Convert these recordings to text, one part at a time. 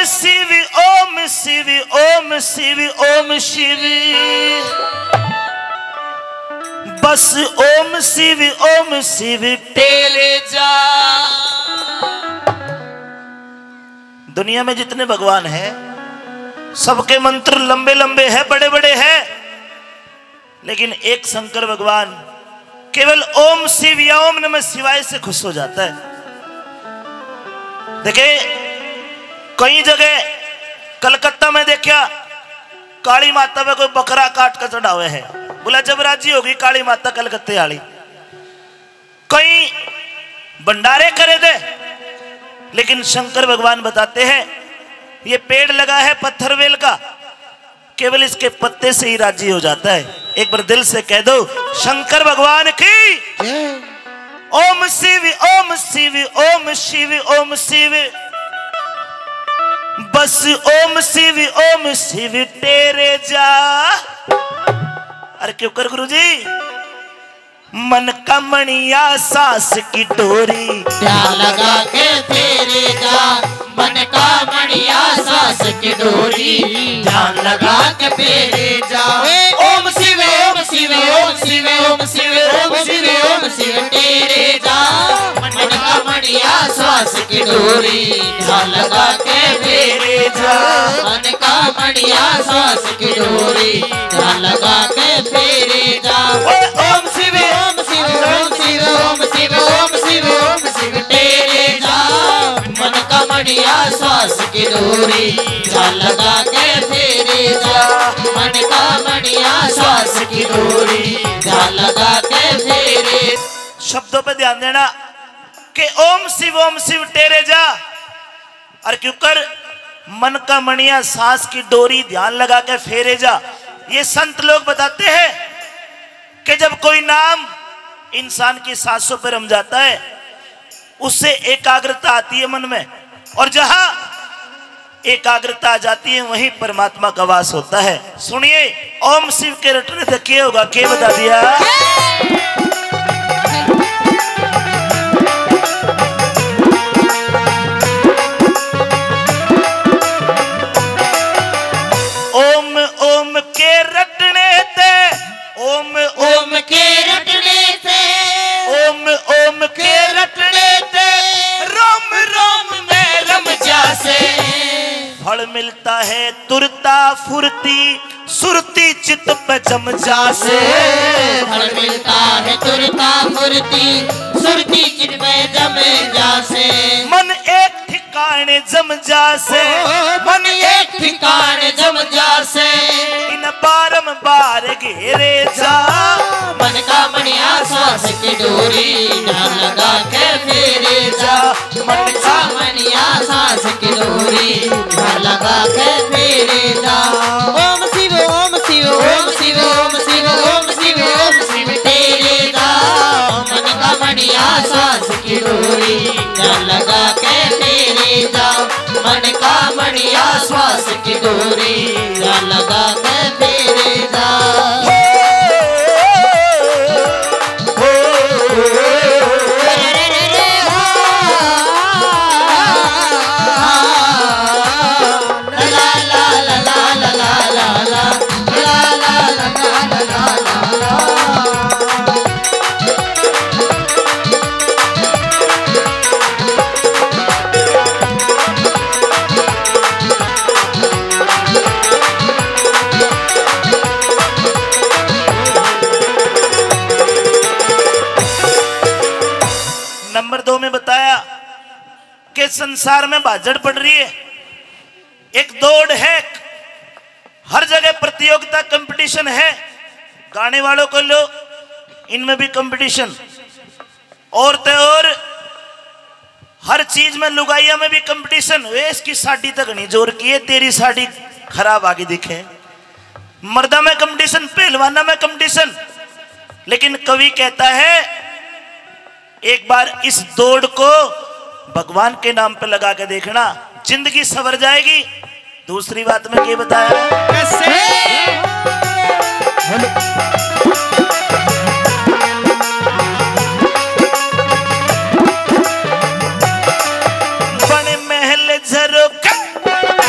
शिव ओम शिव ओम शिव ओम शिव, बस ओम शिव तेरे जा। दुनिया में जितने भगवान हैं सबके मंत्र लंबे लंबे हैं, बड़े बड़े हैं, लेकिन एक शंकर भगवान केवल ओम शिव या ओम नमः शिवाय से खुश हो जाता है। देखिए कई जगह कलकत्ता में देखा काली माता पे कोई बकरा काट कर चढ़ा हुआ है, बोला जब राजी होगी काली माता कलकत्ते वाली। कई भंडारे करे थे, लेकिन शंकर भगवान बताते हैं ये पेड़ लगा है पत्थरवेल का, केवल इसके पत्ते से ही राजी हो जाता है। एक बार दिल से कह दो शंकर भगवान की ओम शिव ओम शिव ओम शिव ओम शिव, बस ओम शिव तेरे जा। अरे क्यों कर गुरुजी, मन का मणिया सास की डोरी ध्यान लगा के तेरे जा, मन का मणिया सास की डोरी ध्यान लगा के तेरे जा। ओम शिव ओम शिव ओम शिव ओम शिव ओम शिव ओम शिव तेरे जा, मन का मणिया सास की डोरी ध्यान लगा के तेरे जा, मन का मणिया सास की डोरी ध्यान लगा के तेरे जा। ओम शिव ओम शिव ओम शिव ओम शिव ओम शिव ओम शिव तेरे जा, मन का मणिया सास की डोरी ध्यान लगा के तेरे जा, मन का मणिया सास की डोरी ध्यान लगा के तेरे। शब्दों पे ध्यान देना कि ओम शिव तेरे जा, और क्यों कर मन का मणिया सास की डोरी ध्यान लगा के फेरे जा। ये संत लोग बताते हैं कि जब कोई नाम इंसान की सांसों पर रम जाता है उससे एकाग्रता आती है मन में, और जहां एकाग्रता आ जाती है वहीं परमात्मा का वास होता है। सुनिए ओम शिव के रटने से क्या होगा, क्या बता दिया। ओम ओम के रटने ते, ओम ओम के रटने से, ओम ओम के रटने ते, रोम रोम में रम जासे। फल मिलता है तुरता फुर्ती, सुरती चित्त पे जम जासे। फल मिलता है तुरता फुर्ती, सुरती चित्त पे जम जासे। मन एक ठिकाने जम जासे, मन एक ठिकाने जम जासे। इन बारंबार घेरे जा, मन का मणिया सास की डोरी ध्यान लगा के फेरे जा, मन का मणिया सास की डोरी ध्यान लगा के फेरे जा। ओम शिव ओम शिव ओम शिव ओम शिव ओम शिव ओम शिव तेरे जा, मन का मणिया सास की डोरी ध्यान लगा के फेरे जा, मन का मणिया सास की डोरी ध्यान लगा के फेरे जा। नंबर 2 में बताया कि संसार में भाजड़ पड़ रही है, एक दौड़ है, हर जगह प्रतियोगिता कंपटीशन है। गाने वालों को लो, इनमें भी कंपटीशन, औरतें और हर चीज में, लुगाइया में भी कंपटीशन। वे इसकी साड़ी तक नहीं जोर की है, तेरी साड़ी खराब आगे दिखे। मर्दा में कंपटीशन, पहलवाना में कंपटीशन। लेकिन कवि कहता है एक बार इस दौड़ को भगवान के नाम पे लगा के देखना, जिंदगी संवर जाएगी। दूसरी बात में क्या बताया, बड़े महल झरोखा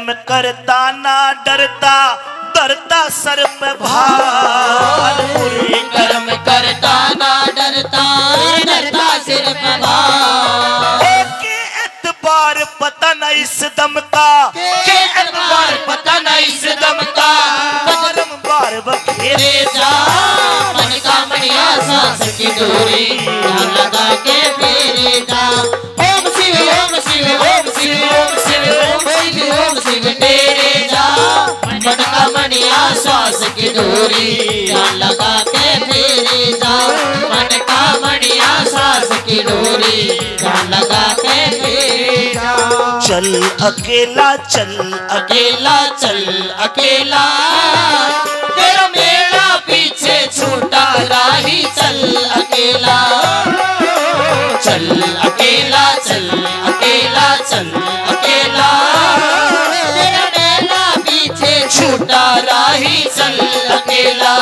कर्म करता ना डरता, डरता सर पे भार। बुरे कर्म करता ना डरता, डरता सिर पे भार। के एतबार पता न इस दम का, के एतबार पता न इस दम का, बारंबार बखेरे जा मन का मणिया सांस की डोरी, ध्यान लगा के फेरे जा। ओम शिव ओम शिव ओम शिव ओम शिव ओम शिव ओम शिव तेरे जा, मन का मणिया सांस की डोरी, ध्यान लगा के फेरे जा। मन का मणिया सांस की डोरी, ध्यान लगा के फेरे जा। चल अकेला चल अकेला चल अकेला, तेरा मेला पीछे छूटा राही चल अकेला। चल अकेला चल अकेला चल अकेला, तेरा मेला पीछे छूटा राही चल अकेला।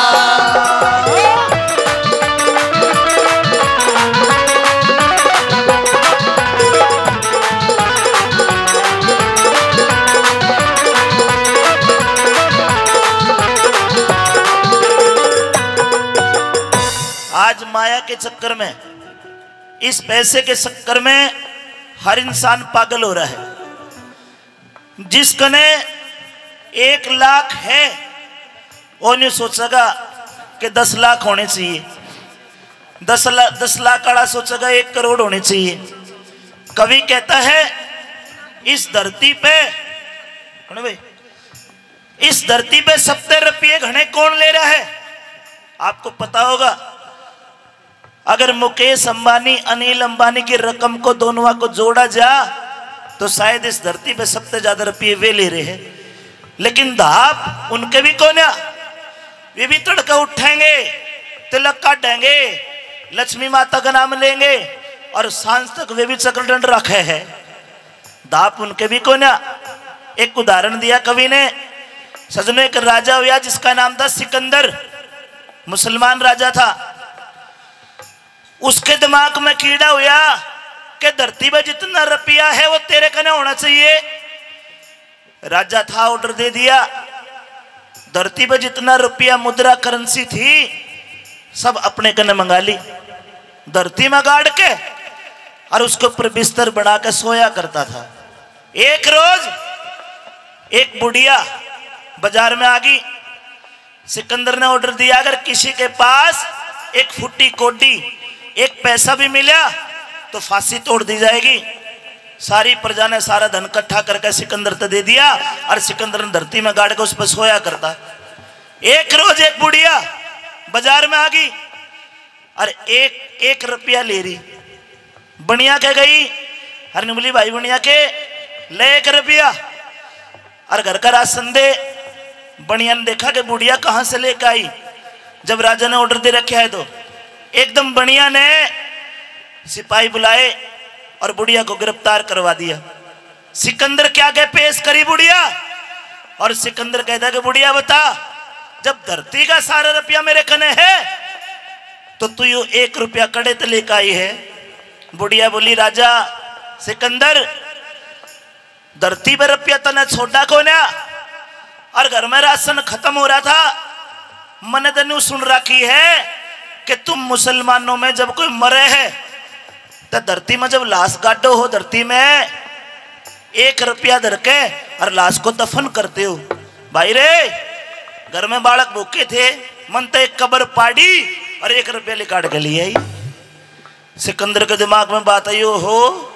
आज माया के चक्कर में, इस पैसे के चक्कर में हर इंसान पागल हो रहा है। जिसकने 1 लाख है वो नहीं सोचेगा कि 10 लाख होने चाहिए, 10 लाख वाला सोचेगा 1 करोड़ होने चाहिए। कवि कहता है इस धरती पे, भाई इस धरती पे 70 रुपये घने कौन ले रहा है? आपको पता होगा, अगर मुकेश अंबानी अनिल अंबानी की रकम को दोनों को जोड़ा जा तो शायद इस धरती पे सबसे ज्यादा रुपये वे ले रहे हैं। लेकिन धाप उनके भी कौन है, वे भी तड़का उठाएंगे, तिलक काटेंगे, लक्ष्मी माता का नाम लेंगे और सांझ तक वे भी चक्रदंड रखे है। धाप उनके भी कौन है। एक उदाहरण दिया कवि ने, सजने एक राजा हुआ जिसका नाम था सिकंदर, मुसलमान राजा था। उसके दिमाग में कीड़ा हुआ कि धरती में जितना रुपया है वो तेरे कने होना चाहिए। राजा था, ऑर्डर दे दिया, धरती पे जितना रुपया मुद्रा करेंसी थी सब अपने कने मंगा ली, धरती में गाड़ के और उसके ऊपर बिस्तर बना के सोया करता था। एक रोज एक बुढ़िया बाजार में आ गई। सिकंदर ने ऑर्डर दिया अगर किसी के पास 1 फुट्टी कोडी 1 पैसा भी मिला तो फांसी तोड़ दी जाएगी। सारी प्रजा ने सारा धन इकट्ठा करके सिकंदर को दे दिया और सिकंदर ने धरती में गाड़ के उस पर सोया करता। एक रोज एक बुढ़िया बाजार में आ गई और एक रुपया ले रही। बनिया के गई, हर ने बोली भाई बनिया के ले 1 रुपया और घर का राशन दे। बनिया ने देखा कि बुढ़िया कहां से लेकर आई। जब राजा ने ऑर्डर दे रखे है तो एकदम बनिया ने सिपाही बुलाए और बुढ़िया को गिरफ्तार करवा दिया। सिकंदर क्या कह पेश करी बुढ़िया, और सिकंदर कहता कि बुढ़िया बता, जब धरती का सारा रुपया मेरे कने है तो तू यू 1 रुपया कड़े तो लेकर आई है। बुढ़िया बोली राजा सिकंदर, धरती पर रुपया तने छोड़ा को ना, और घर में राशन खत्म हो रहा था, मैंने तेन सुन रखी है कि तुम मुसलमानों में जब कोई मरे है तो धरती में जब लाश गाड़ो हो, धरती में 1 रुपया धर के और लाश को दफन करते हो। भाई रे घर में बालक भूखे थे, मन तो 1 कब्र पाड़ी और 1 रुपया निकाल के लिए आई। सिकंदर के दिमाग में बात आई, हो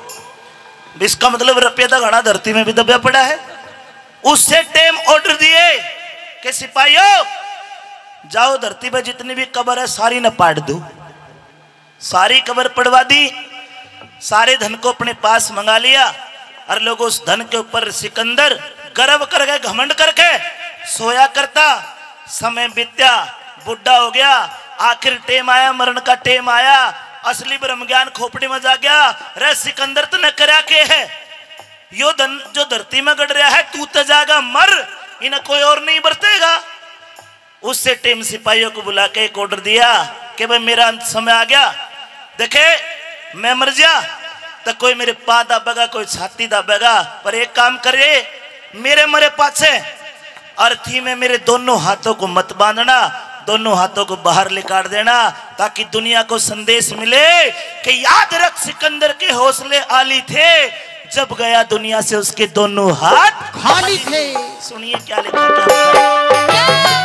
इसका मतलब रुपया तो घना धरती में भी दबा पड़ा है। उससे टेम ऑर्डर दिए कि सिपाहियों जाओ धरती पे जितनी भी कब्र है सारी न पाट दो। सारी कब्र पड़वा दी, सारे धन को अपने पास मंगा लिया और लोग उस धन के ऊपर सिकंदर गर्व करके घमंड करके सोया करता। समय बीत्या, बुढ़ा हो गया, आखिर टेम आया, मरण का टेम आया, असली ब्रह्म ज्ञान खोपड़ी में जा गया। रे सिकंदर तने करा के है, यो धन जो धरती में गड़ रहा है तू तो जाएगा मर, इन्हें कोई और नहीं बरतेगा। उससे टीम सिपाहियों को बुला के एक ऑर्डर दिया कि भाई मेरा अंत समय आ गया, देखे मैं मर जा तो कोई मेरे पाँव दाबेगा, कोई छाती दाबेगा, पर एक काम करे मेरे मरे पाछे अर्थी में मेरे दोनों हाथों को मत बांधना, दोनों हाथों को बाहर निकाल देना, ताकि दुनिया को संदेश मिले कि याद रख सिकंदर के हौसले आली थे, जब गया दुनिया से उसके दोनों हाथ खाली थे। सुनिए क्या लिखा, क्या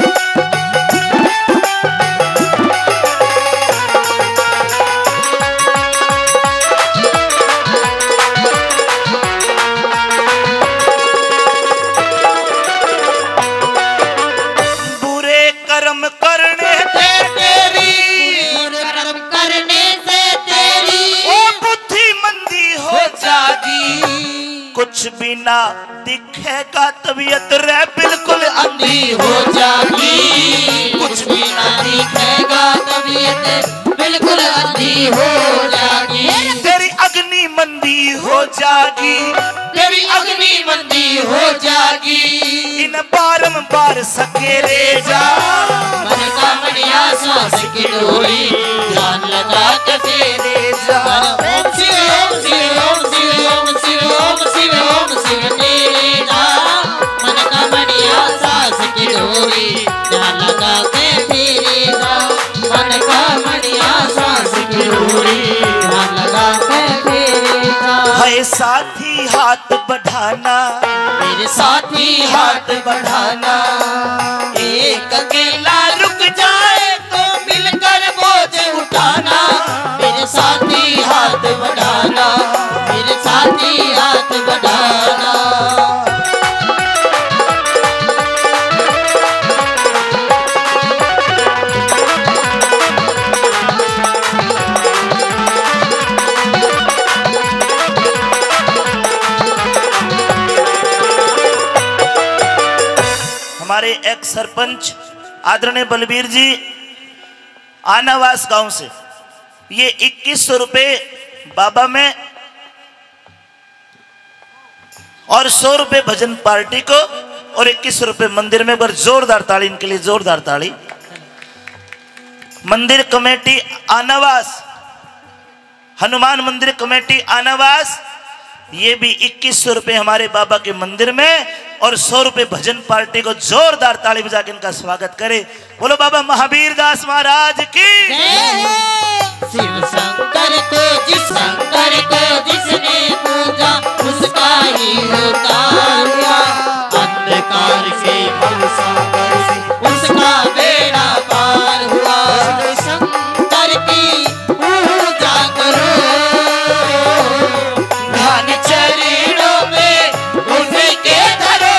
कुछ भी ना दिखेगा तबीयत रे बिल्कुल अंधी हो जागी, कुछ भी ना दिखेगा तबीयत बिल्कुल अंधी हो जागी। तेरी अग्नि मंदी हो जागी, तेरी अग्नि मंदी हो जागी। इन बारंबार सकेरे जा मन का मणिया सांस की डोरी, ध्यान लगा के फेरे जा। ओम शिव ओम शिव ओम शिव ओम शिव ओम शिव ओम शिव तेरे जा। मन का मणिया सांस की डोरी, ध्यान लगा के फेरे जा। मन का मणिया सांस की डोरी, ध्यान लगा के फेरे जा। है साथी हाथ बढ़ाना, मेरे साथी हाथ बढ़ाना। एक अकेला रुक जाए तो मिलकर बोझ उठाना। मेरे साथी हाथ बढ़ाना, मेरे साथी हाथ बढ़ाना। हमारे एक्स सरपंच आदरणीय बलबीर जी आनावास गांव से ये 2100 रुपए बाबा में और 100 रुपए भजन पार्टी को और 2100 रुपए मंदिर में। पर जोरदार ताली इनके लिए, जोरदार ताली। मंदिर कमेटी आनावास, हनुमान मंदिर कमेटी आनावास, ये भी 2100 रुपए हमारे बाबा के मंदिर में और 100 रुपए भजन पार्टी को। जोरदार ताली बजा के इनका स्वागत करे। बोलो बाबा महावीर दास महाराज की। शिव शंकर को जिसने पूजा उसका ही उद्धार हुआ। अंधकार से भवसागर से उसका बेड़ा पार हुआ। शंकर की पूजा करो, ध्यान चरणों में उनके धरो।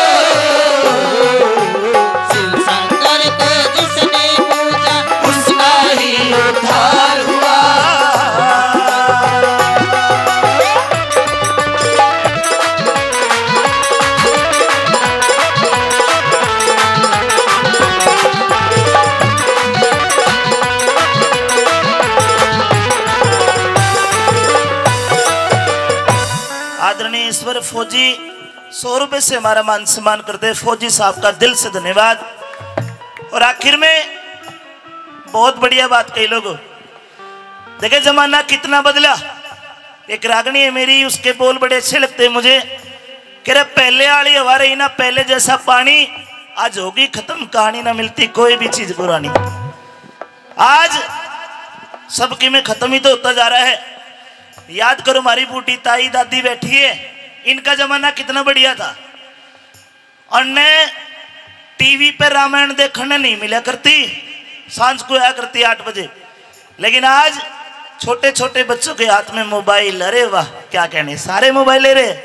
शिव शंकर को जिसने पूजा उसका ही उद्धार हुआ। आदरणीय ईश्वर फौजी 100 रुपए से हमारा मान सम्मान करते हैं। फौजी साहब का दिल से धन्यवाद। और आखिर में बहुत बढ़िया बात कही लोगों, देखे जमाना कितना बदला। एक रागनी है मेरी, उसके बोल बड़े अच्छे लगते हैं मुझे। कह रहे पहले आली हवा रही ना, पहले जैसा पानी, आज होगी खत्म कहानी, ना मिलती कोई भी चीज पुरानी। आज सबकी में खत्म ही तो होता जा रहा है। याद करो हमारी बूटी ताई दादी बैठी है, इनका जमाना कितना बढ़िया था। और ने टीवी पे रामायण देखने नहीं मिला करती, सांझ को आया करती 8 बजे। लेकिन आज छोटे छोटे बच्चों के हाथ में मोबाइल। अरे वाह क्या कहने, सारे मोबाइल ले रहे।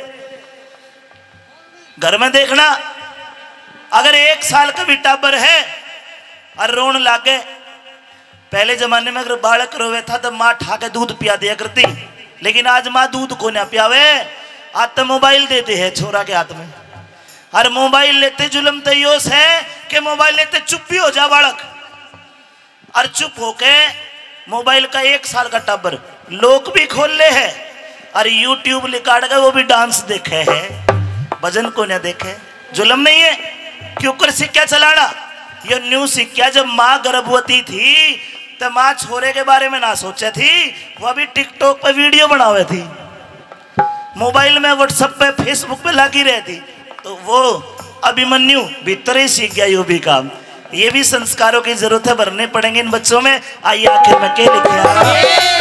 घर में देखना, अगर 1 साल का भी टाबर है और रोन लागे, पहले जमाने में अगर बालक रोवे था तो माँ ठा के दूध पिया दिया करती। लेकिन आज माँ दूध को ना पियावे, आज तो मोबाइल देते हैं छोरा के हाथ में। और मोबाइल लेते जुलम तो योस है कि मोबाइल लेते चुप भी हो जा बालक। और चुप होके मोबाइल का 1 साल का टाबर लोग भी खोल ले है और यूट्यूब निकाल के वो भी डांस देखे है, भजन को ना देखे। जुलम नहीं है क्यों कर सिक्का चलाना। ये न्यू सिक्का जब माँ गर्भवती थी तो माँ छोरे के बारे में ना सोचे थी, वो भी टिकटॉक पे वीडियो बनावे थी, मोबाइल में व्हाट्सएप पे फेसबुक पे लगी रहती। तो वो अभिमन्यु भीतर ही सीख गया यो भी काम। ये भी संस्कारों की जरूरत है, भरने पड़ेंगे इन बच्चों में। आइए आखिर में क्या लिखा।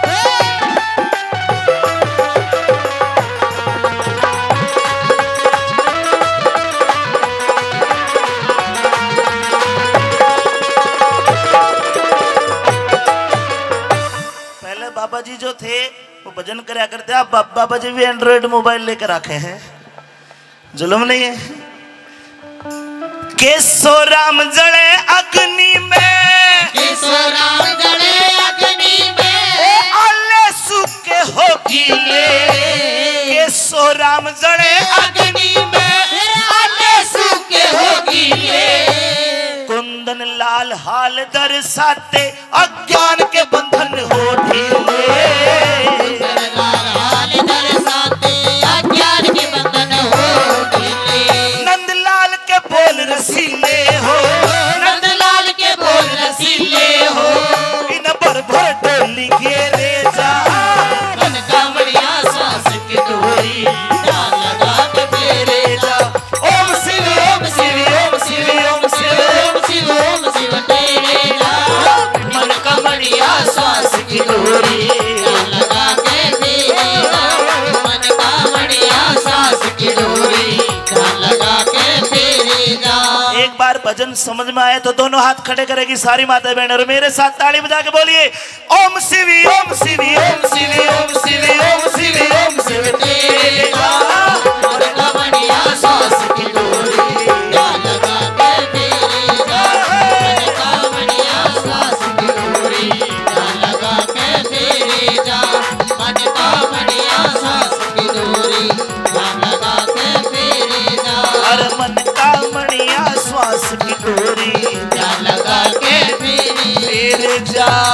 बाबा जी जो थे वो भजन कराया करते। आप बाबा जी भी एंड्रॉइड मोबाइल लेकर रखे हैं, जुल्म नहीं है। केसो राम जड़े अग्नि में, केसो राम जड़े अग्नि में, आले सूखे हो गीले। केसो राम जड़े अग्नि में, आले सूखे हो गीले। कुंदन लाल हाल दर्शाते अज्ञान के बंधन हो ढीले। कुंदन लाल हाल दर्शाते अज्ञान के बंधन हो ढीले। नंदलाल के बोल रसीले हो, नंदलाल के बोल रसीले हो। इन भर भर डोली घेरे जा, मन का बढ़िया सांस की डोरी जान लगा के फेरे जा। ओम शिव ओम शिव ओम शिव ओम शिव ओम शिव ओम शिव तेरे जा। मन का बढ़िया सांस की डोरी जान लगा के फेरे जा। मन का बढ़िया सांस की डोरी जान लगा के फेरे जा। एक बार भजन समझ में आए तो दोनों हाथ खड़े करेगी सारी माता बहन, और मेरे साथ ताली बजा के बोलिए ओम शिवी ओम शिवी ओम शिवी ओम शिवी ओम शिवी ओम शिव तेरे जा। मन का बढ़िया सांस की डोरी जान लगा के फेरे जा। मन का बढ़िया सांस की डोरी जान लगा के फेरे जा। मन का बढ़िया सांस की डोरी जान लगा के फेरे जा। हर मन का मणिया श्वास की डोरी जान लगा के फेरे तेरे जा।